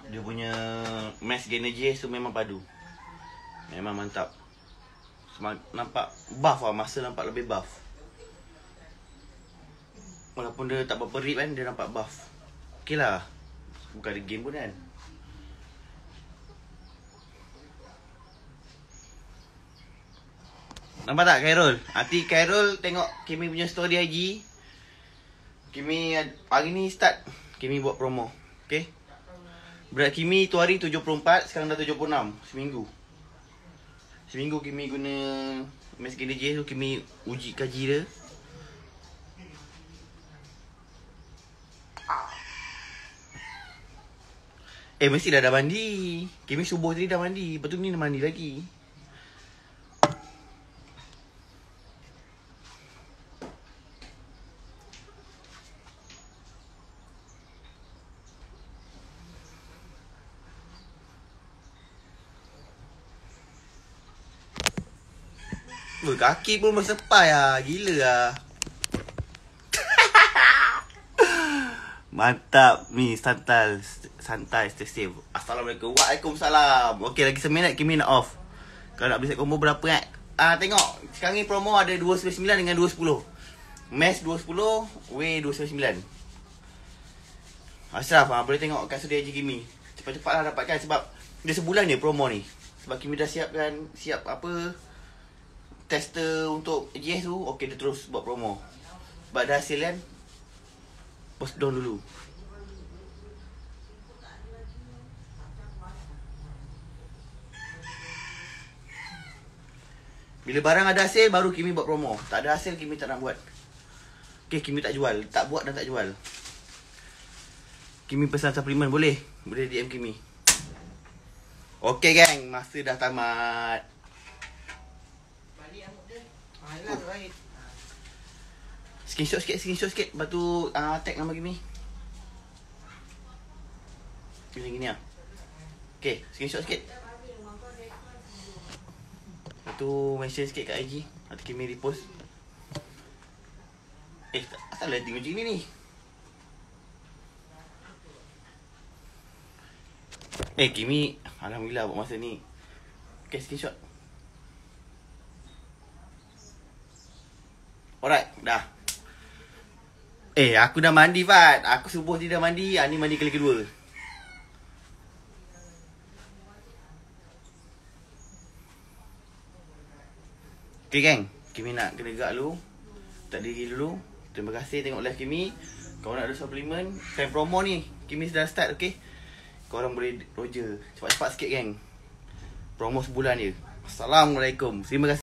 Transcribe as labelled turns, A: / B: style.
A: Dia punya mass gain energy tu memang padu. Memang mantap. Nampak buff lah, masa nampak lebih buff. Walaupun dia tak berapa rip kan, dia nampak buff. Okay lah. Bukan ada game pun kan. Nampak tak Khairul? Nanti Khairul tengok Kimi punya story IG. Kimi hari ni start Kimi buat promo. Okay. Berat Kimi tu hari 74, sekarang dah 76. Seminggu Kimi guna mass gain energy tu, Kimi uji kaji dia. Mesti dah mandi. Kimi subuh tadi dah mandi. Lepas tu ni dah mandi lagi. Kaki pun bersepai lah. Gila lah. Mantap ni, santai, stay safe. Assalamualaikum. Waalaikumsalam. Okey, lagi seminit Kimi nak off. Kalau nak beli set combo berapa kan? Tengok. Sekarang ni promo ada 299 dengan 210. Mass 210, Whey 299. Ashraf, boleh tengok kat story IG Kimi. Cepat-cepat lah dapatkan sebab dia sebulan je promo ni. Sebab Kimi dah siap apa tester untuk AGS tu. Okey, dia terus buat promo. Sebab dah hasil kan, post down dulu. Bila barang ada hasil, baru Kimi buat promo. Tak ada hasil, Kimi tak nak buat. Okay, Kimi tak jual. Tak buat dan tak jual. Kimi pesan suplemen, boleh? Boleh DM Kimi. Okay gang, masa dah tamat. Screenshot sikit. Lepas tu tag nama Kimi. Gini lah. Okay, screenshot sikit. Lepas tu mention sikit kat IG. Nanti Kimi repost. Asal lighting macam ni ni? Kimi, alhamdulillah buat masa ni. Okay, screenshot. Alright, dah. Aku dah mandi, Fat. Aku subuh ni dah mandi. Ni mandi kali kedua. Okay, gang. Kimi nak kena gerak dulu. Tak diri dulu. Terima kasih tengok live Kimi. Kalau nak ada suplemen, time promo ni, Kimi dah start, okay? Korang boleh roger. Cepat-cepat sikit, gang. Promo sebulan je. Assalamualaikum. Terima kasih.